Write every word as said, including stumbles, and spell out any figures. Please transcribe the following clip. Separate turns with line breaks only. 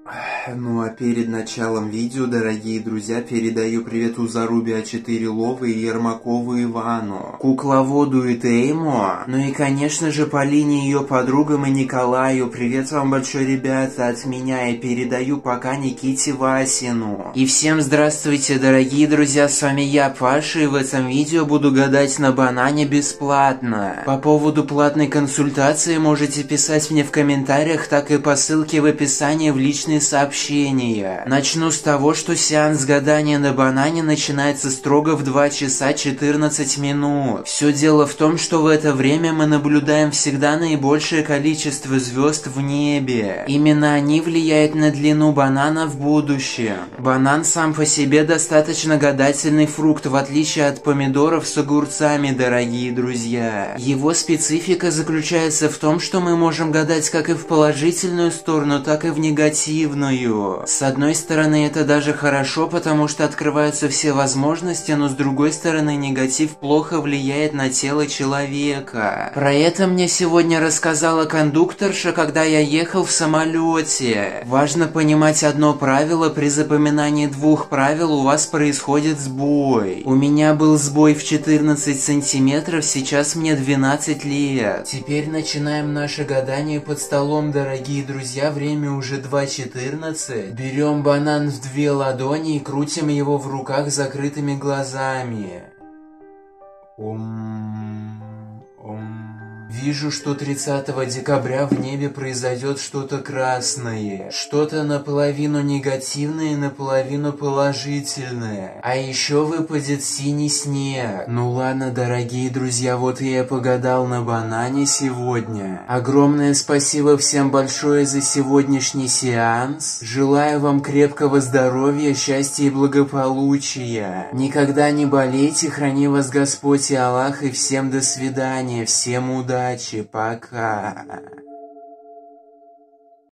Ну а перед началом видео, дорогие друзья, передаю привет Узаруби А четыре Ловы и Ермакову Ивану, кукловоду и Теймо, ну и конечно же Полине, ее подругам и Николаю. Привет вам большой, ребята, от меня, и передаю пока Никите Васину. И всем здравствуйте, дорогие друзья, с вами я, Паша, и в этом видео буду гадать на банане бесплатно. По поводу платной консультации можете писать мне в комментариях, так и по ссылке в описании в личные сообщения. Начну с того, что сеанс гадания на банане начинается строго в два часа четырнадцать минут. Все дело в том, что в это время мы наблюдаем всегда наибольшее количество звезд в небе. Именно они влияют на длину банана в будущем. Банан сам по себе достаточно гадательный фрукт, в отличие от помидоров с огурцами, дорогие друзья. Его специфика заключается в том, что мы можем гадать как и в положительную сторону, так и в негативную. С одной стороны, это даже хорошо, потому что открываются все возможности, но с другой стороны, негатив плохо влияет на тело человека. Про это мне сегодня рассказала кондукторша, когда я ехал в самолете. Важно понимать одно правило: при запоминании двух правил у вас происходит сбой. У меня был сбой в четырнадцать сантиметров, сейчас мне двенадцать лет. Теперь начинаем наше гадание под столом, дорогие друзья, время уже два четырнадцать. Берем банан в две ладони и крутим его в руках закрытыми глазами. Ом, ом. Вижу, что тридцатого декабря в небе произойдет что-то красное. Что-то наполовину негативное и наполовину положительное. А еще выпадет синий снег. Ну ладно, дорогие друзья, вот я и погадал на банане сегодня. Огромное спасибо всем большое за сегодняшний сеанс. Желаю вам крепкого здоровья, счастья и благополучия. Никогда не болейте, храни вас Господь и Аллах, и всем до свидания, всем удачи. Пока.